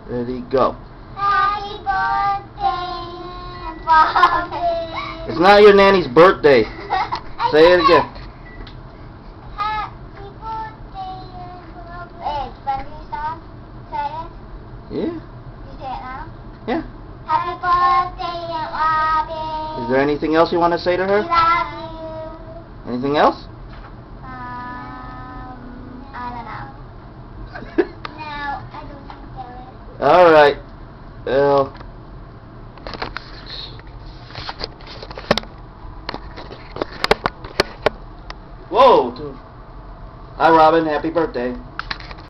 Ready, go. Happy birthday, Bobby. It's not your nanny's birthday. Say it again. Happy birthday, Bobby. Hey, when we start, say it. Yeah. You say it now? Yeah. Happy birthday, Bobby. Is there anything else you want to say to We her? love you. Anything else? I don't know. No, I don't think there is. All right. Well. Whoa. Hi, Robin. Happy birthday.